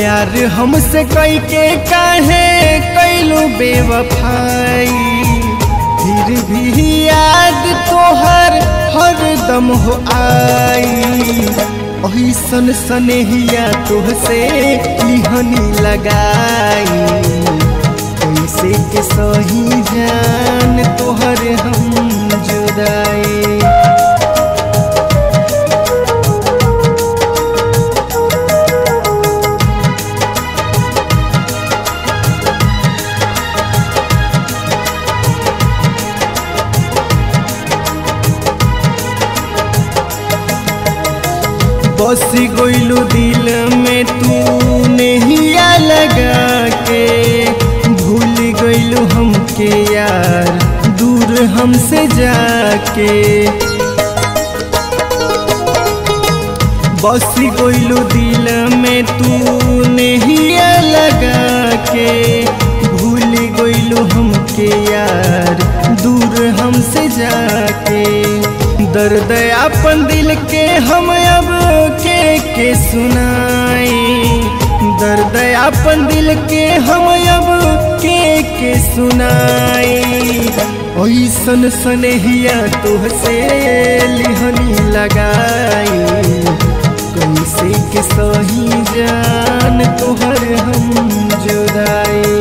प्यार हमसे कई के काहे कैलू बेवफाई, फिर भी याद तोहर हरदम हो आई। ओइसन सनेहिया तुहसे लिहनी लगाई, कैसे के सही जान तोहर हम जुदाई। बस गइलू दिल में तू नहिया लगा के, भूल गइलू हमके यार दूर हमसे जाके। बस गइलू दिल में तू नहिया लगा के, भूल गइलू हमके यार दूर हमसे जाके। दर्द अपन दिल के हम अब के सुनाई, दर्द अपन दिल के हम अब के सुनाई। ओइसन सनेहिया तुहसे लिहनी लगाई, कैसे के सही जान तोहर हम जुदाई।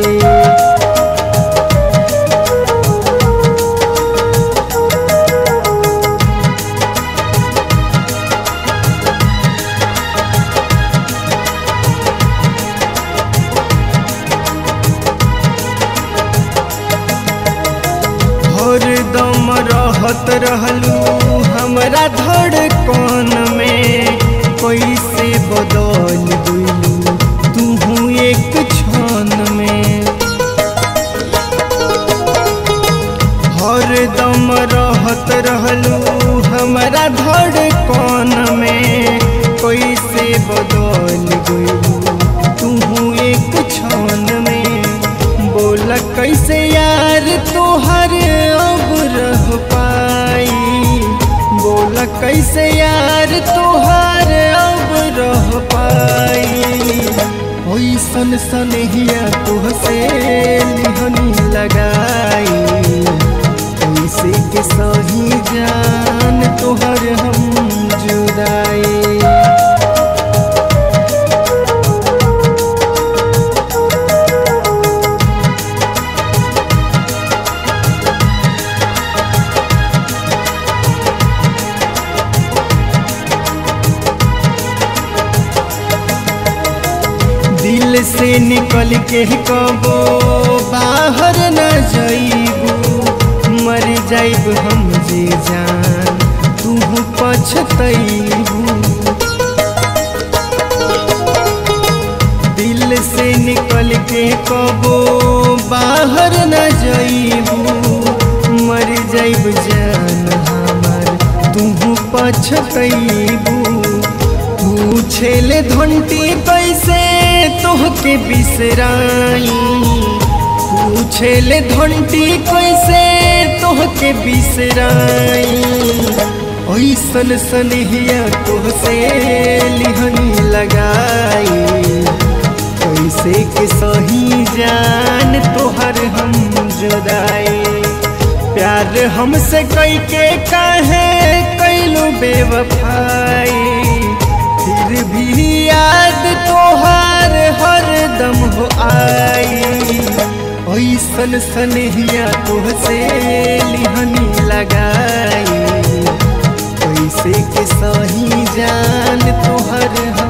हरदम रहत रहलू हमरा धड़कन में, कैसे बदल गइलू तू एक क्षण में। हरदम रहत रहलू हमरा धड़कन में, कैसे बदल गइलू तू एक क्षण में। बोला कैसे यार तोहर अब रह पाई, बोला कैसे यार तोहर अब रह पाई। ओइसन सनेहिया तुहसे लिहनी लगाई, कैसे के सही जान तोहर हम जुदाई। दिल से निकल के कबो बाहर न जाइबू, मर जाइब हम जे जान तू पछतैबू। दिल से निकल के कबो बाहर न जाइबू, मर जाइब जान हमार तू पछतैबू। पूछेले घंटी कैसे तोहके बिसराई, पूछेले घंटी कैसे तोहके बिसराई। ओइसन सनेहिया तोहसे लिहनी लगाई, कैसे के सही जान तोहर हम जुदाई। प्यार हमसे कई के काहे कैलू बेवफाई, फिर भी याद तोहार हरदम हो आई। ओइसन सनेहिया तुहसे लिहनी लगाई, कैसे के सही जान तोहर